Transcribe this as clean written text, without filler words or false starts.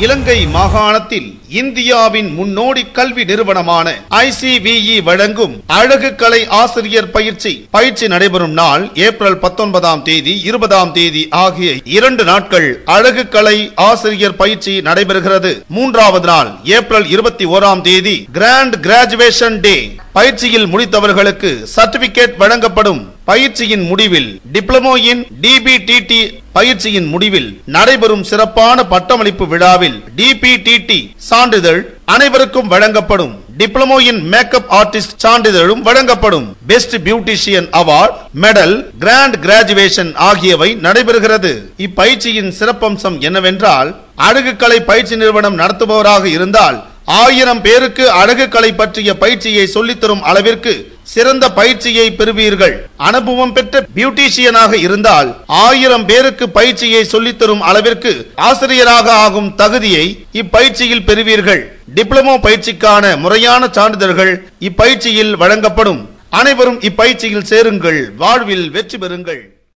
இலங்கை மாகாணத்தில் இந்தியாவின் முன்னோடி கல்வி நிறுவனமான ICVE வழங்கும் அழகு கலை ஆசிரியர் பயிற்சி நடைபெறும் நாள் ஏப்ரல் 19ஆம் தேதி 20ஆம் தேதி ஆகிய 2 நாட்கள் அழகு கலை ஆசிரியர் பயிற்சி நடைபெறுகிறது. 3வது நாள் ஏப்ரல் 21ஆம் தேதி கிராண்ட் கிராஜுவேஷன் டே. பயிற்சியில் முடித்தவர்களுக்கு சர்டிபிகேட் வழங்கப்படும். பயிற்சியின் முடிவில் டிப்ளமோ இன் DBTT பயிற்சியின் முடிவில் நடைபெறும் சிறப்பான பட்டமளிப்பு விழாவில் DPTT சான்றிதழ் அனைவருக்கும் வழங்கப்படும். டிப்ளமோ இன் மேக்கப் ஆர்டிஸ்ட் சான்றிதழும் வழங்கப்படும். Best beautician award, medal, grand graduation ஆகியவை நடைபெறுகிறது. இப்பயிற்சியின் சிறப்பம்சம் என்னவென்றால், அழகு கலை பயிற்சி நிறுவனம் நடத்துபவராக இருந்தால் 1000 பேருக்கு அழகு கலை பற்றிய பயிற்சியை சொல்லித்தரும் அளவிற்கு சிறந்த பயிற்சியை பெறுவீர்கள். அனுபவம் பெற்ற பியூட்டிஷியனாக இருந்தால் 1000 பேருக்கு பயிற்சியை சொல்லித்தரும் அளவிற்கு ஆசிரியராக ஆகும் தகுதியை இப்பயிற்சியில் பெறுவீர்கள். டிப்ளமோ பயிற்சிக்கான முறையான சான்றிதழ்கள் இப்பயிற்சியில் வழங்கப்படும். அனைவரும் இப்பயிற்சியில் சேருங்கள், வாழ்வில் வெற்றி பெறுங்கள்.